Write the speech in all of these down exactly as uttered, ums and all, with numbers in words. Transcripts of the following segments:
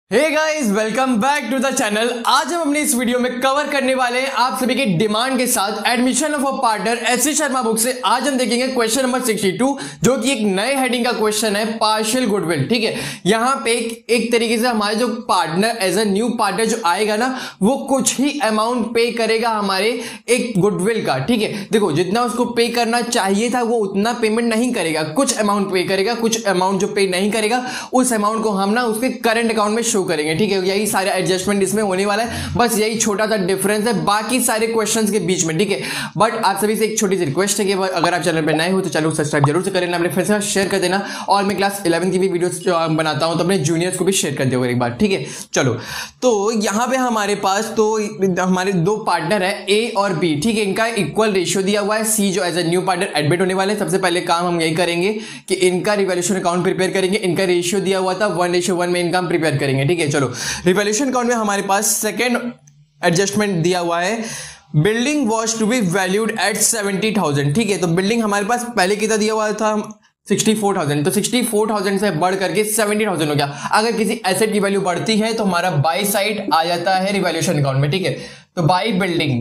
Hey guys, welcome back to the channel. आज हम अपने इस वीडियो में कवर करने वाले हैं आप सभी के डिमांड के साथ admission of a partner S Sharma book से। आज हम देखेंगे क्वेश्चन नंबर बासठ, जो कि एक नए हेडिंग का क्वेश्चन है, पार्शियल गुडविल। ठीक है, यहाँ पे एक, एक तरीके से हमारे जो partner as a new partner जो आएगा ना, वो कुछ ही अमाउंट पे करेगा हमारे एक गुडविल का। ठीक है, देखो जितना उसको पे करना चाहिए था वो उतना पेमेंट नहीं करेगा, कुछ अमाउंट पे करेगा, कुछ अमाउंट जो पे नहीं करेगा उस अमाउंट को हम ना उसके करंट अकाउंट में करेंगे। ठीक है, यही सारा एडजस्टमेंट इसमें होने वाला है, बस यही छोटा सा डिफरेंस है बाकी सारे क्वेश्चंस के बीच में। ठीक है, बट आप सभी से एक छोटी सी रिक्वेस्ट है कि अगर आप चैनल पे नए हो तो चैनल को सब्सक्राइब जरूर से कर लेना, अपने फ्रेंड्स के साथ शेयर कर देना, और मैं क्लास इलेवन की भी वीडियोस बनाता हूं तो अपने जूनियर्स को भी शेयर कर दिया एक बार। ठीक है, चलो तो यहां पे हमारे पास तो हमारे दो पार्टनर है ए और बी। ठीक है, इनका इक्वल रेशियो दिया हुआ है, सी जो as a new partner admit होने वाले। सबसे पहले काम हम यही करेंगे कि इनका रिवैल्यूएशन अकाउंट प्रिपेयर करेंगे। इनका रेशियो दिया हुआ था वन रेशियो वन में, इनका हम प्रिपेयर करेंगे। ठीक है, चलो रिवैल्यूएशन अकाउंट में हमारे पास सेकेंड एडजस्टमेंट दिया हुआ है, building was to be valued at seventy thousand. ठीक है, तो बिल्डिंग हमारे पास पहले कितना दिया हुआ था, सिक्सटी फोर थाउजेंड, तो सिक्सटी फोर थाउजेंड से बढ़ करके सेवेंटी थाउजेंड हो गया। अगर किसी एसेट की वैल्यू बढ़ती है तो हमारा बाई साइड आ जाता है रिवैल्यूएशन अकाउंट में। ठीक है, तो बाई बिल्डिंग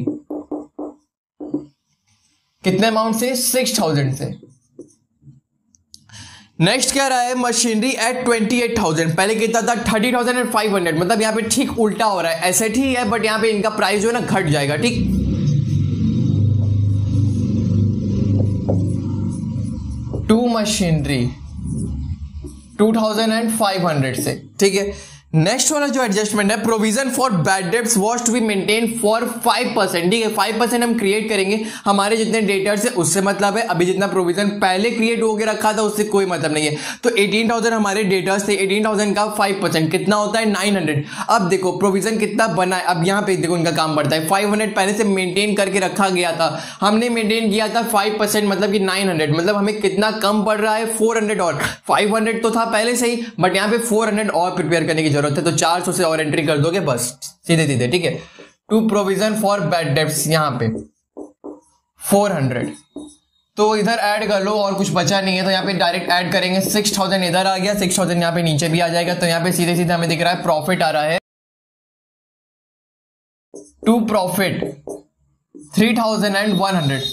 कितने अमाउंट से, सिक्स थाउजेंड से। नेक्स्ट क्या रहा है, machinery at twenty eight thousand, पहले कितना था thirty thousand and five hundred, मतलब यहां पे ठीक उल्टा हो रहा है, एसेट ही है बट यहां पे इनका प्राइस जो है ना घट जाएगा। ठीक, to machinery two thousand and five hundred से। ठीक है, नेक्स्ट वाला जो एडजस्टमेंट है, provision for bad debts was to be maintain for five percent. ठीक है, फाइव परसेंट हम क्रिएट करेंगे, हमारे जितने डेटर्स है उससे मतलब है, अभी जितना प्रोविजन पहले क्रिएट होके रखा था उससे कोई मतलब नहीं है। तो एटीन थाउजेंड हमारे डेटर्स थे, एटीन थाउजेंड का फाइव परसेंट कितना होता है, नाइन हंड्रेड। अब देखो प्रोविजन कितना बना है, अब यहाँ पे देखो इनका काम बढ़ता है, फाइव हंड्रेड पहले से मेंटेन करके रखा गया था, हमने मेंटेन किया था फाइव परसेंट, मतलब कि नाइन हंड्रेड, मतलब हमें कितना कम पड़ रहा है, फोर हंड्रेड और। फाइव हंड्रेड तो था पहले से ही, बट यहाँ पे फोर हंड्रेड और प्रिपेयर करने की जरूरत है, तो चार सौ से और एंट्री कर दोगे बस सीधे सीधे। ठीक है, to provision for bad debts यहां पे फोर हंड्रेड, तो इधर ऐड कर लो और कुछ बचा नहीं है तो यहाँ पे डायरेक्ट ऐड करेंगे। सिक्स थाउजेंड इधर आ गया, सिक्स थाउजेंड यहाँ पे नीचे भी आ जाएगा, तो यहाँ पे सीधे सीधे हमें दिख रहा है प्रॉफिट आ रहा है, to profit three thousand and one hundred.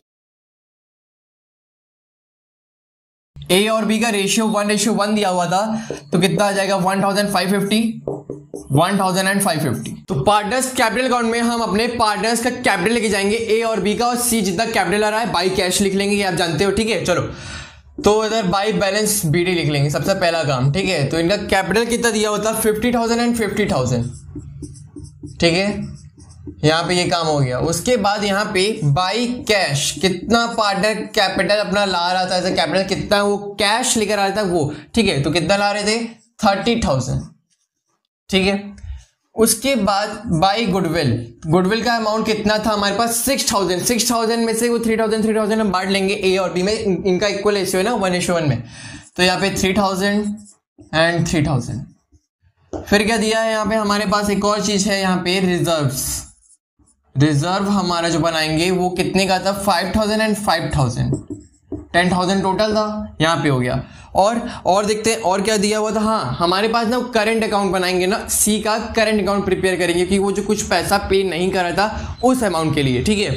A और बी का रेशियो वन रेशियो वन दिया हुआ था, तो कितना आ जाएगा, one thousand five fifty, one thousand and five fifty. तो पार्टनर्स कैपिटल अकाउंट में हम अपने पार्टनर्स का कैपिटल लेके जाएंगे, ए और बी का, और सी जितना कैपिटल आ रहा है बाई कैश लिख लेंगे, ये आप जानते हो। ठीक है, चलो तो इधर बाई बैलेंस बीडी लिख लेंगे, सबसे पहला काम। ठीक है, तो इनका कैपिटल कितना दिया हुआ था, fifty thousand and fifty thousand. ठीक है, यहां पे ये काम हो गया। उसके बाद यहाँ पे बाई कैश कितना पार्टनर कैपिटल अपना ला रहा था, ऐसा कैपिटल कितना वो कैश लेकर आ रहा था वो। ठीक है, तो कितना ला रहे थे, थर्टी थाउजेंड। ठीक है, उसके बाद बाई गुडविल, गुडविल का अमाउंट कितना था हमारे पास, सिक्स थाउजेंड। सिक्स थाउजेंड में से वो थ्री थाउजेंड थ्री थाउजेंड हम बांट लेंगे ए और बी में, इनका इक्वल रेशियो है ना, वन रेशियो वन में, तो यहाँ पे three thousand and three thousand. फिर क्या दिया है यहाँ पे हमारे पास, एक और चीज है यहाँ पे, रिजर्व्स। रिजर्व हमारा जो बनाएंगे वो कितने का था, five thousand and five thousand, ten thousand total था, यहाँ पे हो गया। और और देखते हैं और क्या दिया हुआ था। हाँ, हमारे पास ना करंट अकाउंट बनाएंगे ना, सी का करंट अकाउंट प्रिपेयर करेंगे कि वो जो कुछ पैसा पे नहीं कर रहा था उस अमाउंट के लिए। ठीक है,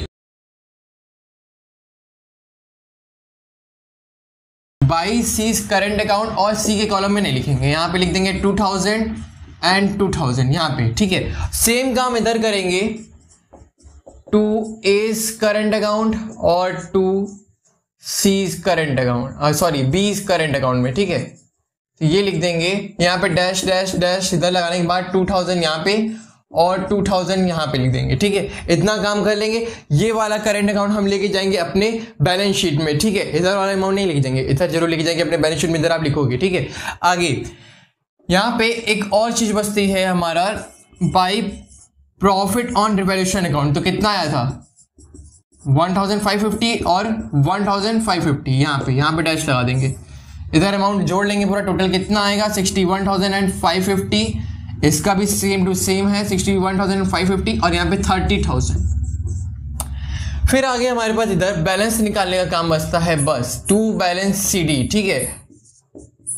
बाई सी करंट अकाउंट, और सी के कॉलम में नहीं लिखेंगे, यहाँ पे लिख देंगे two thousand and two thousand यहाँ पे। ठीक है, सेम काम इधर करेंगे, टू एज करंट अकाउंट और to C's current account, sorry B's current account में। ठीक है, तो ये लिख देंगे यहाँ पे डैश डैश डैश, इधर लगाने के बाद टू थाउजेंड यहाँ पे और टू थाउजेंड यहाँ पे लिख देंगे। ठीक है, इतना काम कर लेंगे। ये वाला करंट अकाउंट हम लेके जाएंगे अपने बैलेंस शीट में। ठीक है, इधर वाला अमाउंट नहीं लिख देंगे, इधर जरूर लेके जाएंगे अपने बैलेंस शीट में, इधर आप लिखोगे। ठीक है, आगे यहाँ पे एक और चीज बचती है हमारा, by profit on revaluation account, तो कितना आया था, वन थाउजेंड फाइव फिफ्टी और वन थाउजेंड फाइव फिफ्टी, यहाँ पे यहाँ पे डैश लगा देंगे, इधर अमाउंट जोड़ लेंगे, पूरा टोटल कितना आएगा, sixty one thousand and five fifty. इसका भी सेम टू सेम है, sixty one thousand and five fifty, और यहाँ पे थर्टी थाउजेंड। फिर आगे हमारे पास इधर बैलेंस निकालने का काम बचता है बस, टू बैलेंस सी डी। ठीक है,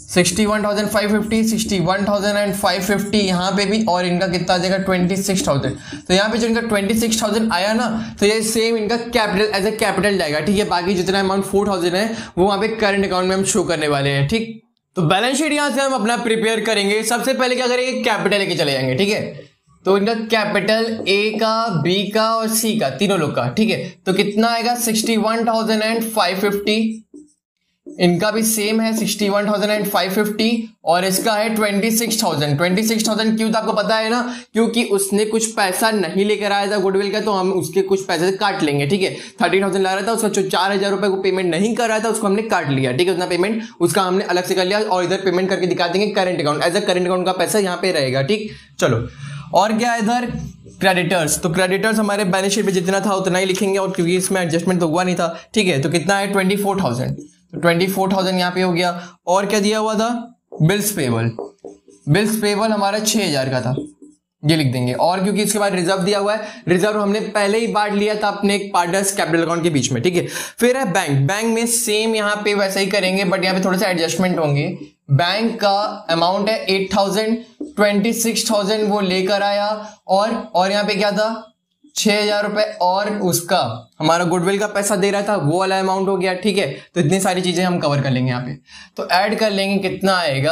sixty one thousand five fifty, sixty one thousand five fifty यहाँ पे भी, और इनका कितना आ जाएगा ट्वेंटी सिक्स थाउजेंड। तो यहाँ पे जो इनका ट्वेंटी सिक्स थाउजेंड आया ना, तो ये सेम इनका कैपिटल एज ए कैपिटल जाएगा, ठीक है। बाकी जितना अमाउंट फोर थाउजेंड है वो वहाँ पे करंट अकाउंट में हम शो करने वाले हैं, ठीक। तो बैलेंस शीट यहाँ से हम अपना प्रिपेयर करेंगे। सबसे पहले क्या करेंगे, कैपिटल लेके चले जाएंगे, ठीक है। तो इनका कैपिटल ए का, बी का और सी का, तीनों लोग का, ठीक है। तो कितना आएगा sixty one thousand and five fifty, इनका भी सेम है sixty one thousand and five fifty, और इसका है twenty six thousand. Twenty six thousand क्यों, तो आपको पता है ना, क्योंकि उसने कुछ पैसा नहीं लेकर आया था गुडविल का, तो हम उसके कुछ पैसे काट लेंगे, ठीक है। थर्टी थाउजेंड ला रहा था, उसका जो चार हजार रुपए को पेमेंट नहीं कर रहा था उसको हमने काट लिया, ठीक है। उतना पेमेंट उसका हमने अलग से कर लिया, और इधर पेमेंट करके दिखा देंगे current account, as a current account का पैसा यहाँ पे रहेगा, ठीक। चलो, और क्या है इधर, क्रेडिटर्स। तो क्रेडिटर्स हमारे बैलेंस शीट में जितना था उतना ही लिखेंगे, और क्योंकि इसमें एडजस्टमेंट तो हुआ नहीं था, ठीक है। तो कितना है ट्वेंटी फोर थाउजेंड, तो ट्वेंटी फोर थाउजेंड यहाँ पे हो गया। और क्या दिया हुआ था, बिल्स पेबल। बिल्स पेबल हमारा छह हजार का था, ये लिख देंगे। और क्योंकि इसके बाद रिजर्व दिया हुआ है, रिजर्व हमने पहले ही बांट लिया था अपने एक पार्टनर्स कैपिटल अकाउंट के बीच में, ठीक है। फिर है बैंक। बैंक में सेम यहाँ पे वैसा ही करेंगे, बट यहाँ पे थोड़े से एडजस्टमेंट होंगे। बैंक का अमाउंट है eight thousand, twenty six thousand वो लेकर आया, और और यहाँ पे क्या था, छह हजार रुपए, और उसका हमारा गुडविल का पैसा दे रहा था वो वाला अमाउंट हो गया, ठीक है। तो इतनी सारी चीजें हम कवर कर लेंगे यहाँ पे। तो ऐड कर लेंगे, कितना आएगा,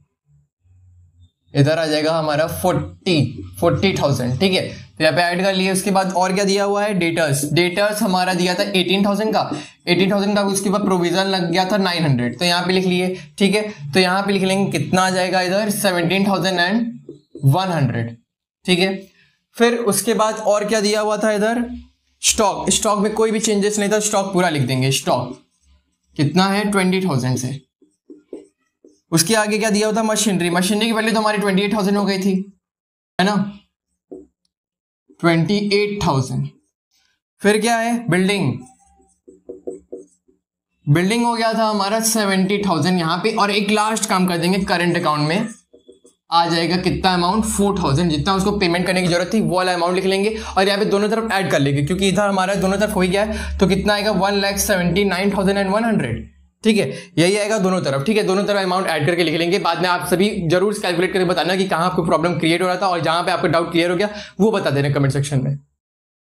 इधर आ जाएगा हमारा फोर्टी फोर्टी थाउजेंड, ठीक है। तो यहाँ पे ऐड कर लिए। उसके बाद और क्या दिया हुआ है, डेटर्स। डेटर्स हमारा दिया था एटीन थाउजेंड का, एटीन थाउजेंड का, उसके बाद प्रोविजन लग गया था नाइन हंड्रेड, तो यहाँ पे लिख लिए, ठीक है। तो यहाँ पे लिख लेंगे कितना आ जाएगा इधर, seventeen thousand and one hundred, ठीक है। फिर उसके बाद और क्या दिया हुआ था इधर, स्टॉक। स्टॉक में कोई भी चेंजेस नहीं था, स्टॉक पूरा लिख देंगे। स्टॉक कितना है, ट्वेंटी थाउजेंड से। उसके आगे क्या दिया हुआ था, मशीनरी। मशीनरी की वैल्यू तो हमारी ट्वेंटी एट थाउजेंड हो गई थी, है ना, ट्वेंटी एट थाउजेंड। फिर क्या है, बिल्डिंग। बिल्डिंग हो गया था हमारा सेवेंटी थाउजेंड यहाँ पे। और एक लास्ट काम कर देंगे, करंट अकाउंट में आ जाएगा कितना अमाउंट, फोर थाउजेंड, जितना उसको पेमेंट करने की जरूरत थी वो वाला अमाउंट लिख लेंगे, और यहाँ पे दोनों तरफ ऐड कर लेंगे, क्योंकि इधर हमारा दोनों तरफ हो गया है। तो कितना आएगा, one lakh seventy nine thousand and one hundred, ठीक है। यही आएगा दोनों तरफ, ठीक है। दोनों तरफ अमाउंट ऐड करके लिख लेंगे। बाद में आप सभी जरूर कैलकुलेट करके बताना कि कहाँ आपको प्रॉब्लम क्रिएट हो रहा था, और जहां पे आपका डाउट क्लियर हो गया वो बता देना कमेंट सेक्शन में।